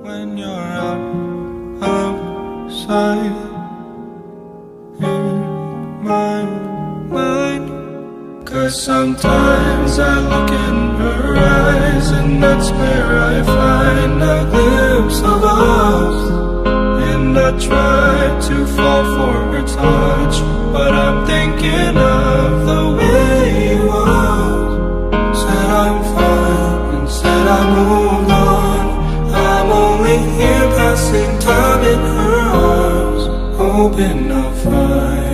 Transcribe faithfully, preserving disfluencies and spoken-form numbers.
when you're out, outside in my mind. Cause sometimes I look in her eyes, and that's where I find a glimpse of us. And I try to fall for her touch, but I'm thinking of the way you was. Said I'm fine and said I moved on. I'm only here passing time in her arms, hoping I'll find